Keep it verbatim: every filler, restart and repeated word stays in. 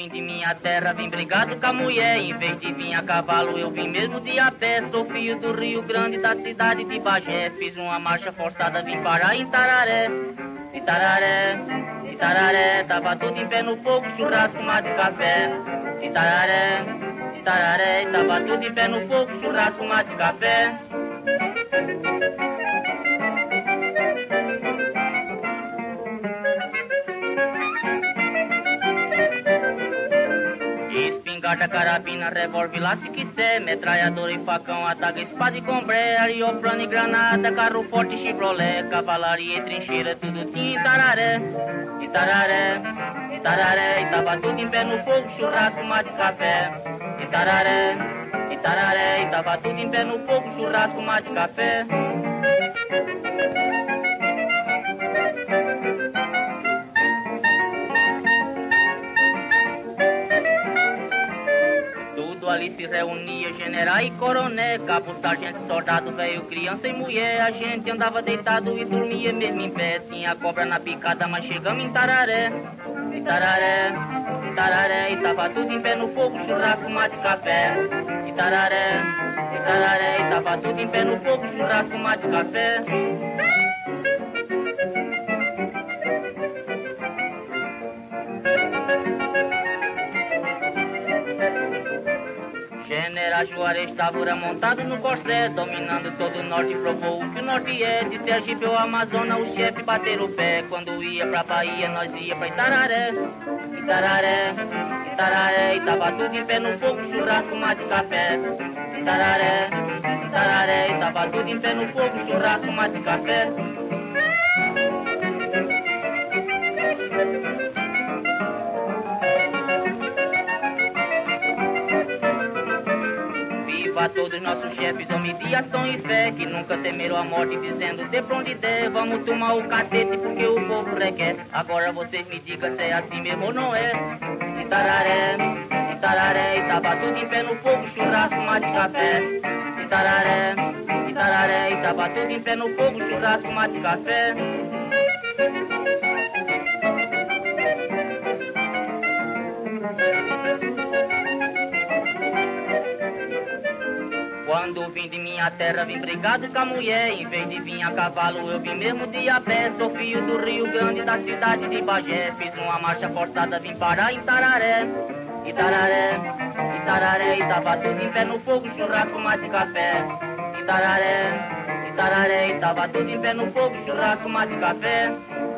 vim de minha terra, vim brigado com a mulher. Em vez de vir a cavalo, eu vim mesmo de a pé. Sou filho do Rio Grande, da cidade de Bagé. Fiz uma marcha forçada, vim parar em Tararé. Itararé, Itararé, tava tudo em pé no fogo, churrasco, mate e café. Itararé, Itararé, tava tudo em pé no fogo, churrasco, mate e café. Espingarda, carabina, revólver, lá se quiser, metralhador e facão, ataque, espada e combré, aeroplano e granada, carro forte, Chevrolet, cavalaria e trincheira, tudo tinha em Tararé. Itararé, Itararé, tava tudo em pé no fogo, churrasco, mate e café. Itararé, Itararé, tava tudo em pé no fogo, churrasco, mate e café. Ali se reunia general e coroné, cabo, sargento, soldado, velho, criança e mulher. A gente andava deitado e dormia mesmo em pé. Tinha cobra na picada, mas chegamos em Tararé. Itararé, Itararé, e tava tudo em pé no fogo, churrasco, mate e café. Itararé, Itararé, e tava tudo em pé no fogo, churrasco, mate e café. General Juarez estava montado no Corsé, dominando todo o norte, provou o que o norte é. De Sergipe ao Amazonas, o chefe bater o pé. Quando ia pra Bahia, nós ia pra Itararé. Itararé, Itararé, e tava tudo em pé no fogo, churrasco, mate e café. Itararé, Itararé, e tava tudo em pé no fogo, churrasco, mate e café. Viva todos nossos chefes, homens de ação e fé, que nunca temeram a morte, dizendo de pra onde der. Vamos tomar o cacete porque o povo requer. Agora vocês me digam se é assim mesmo ou não é. Itararé, Itararé, e tava tudo em pé no fogo, churrasco, mate e café. Itararé, Itararé, e tava tudo em pé no fogo, churrasco, mate e café. Quando vim de minha terra, vim brigado com a mulher. Em vez de vir a cavalo, eu vim mesmo de a pé. Sou filho do Rio Grande, da cidade de Bagé. Fiz uma marcha forçada, vim parar em Tararé. Itararé, Itararé, e tava tudo em pé no fogo, churrasco, mate e café. Itararé, Itararé, e tava tudo em pé no fogo, churrasco, mate e café.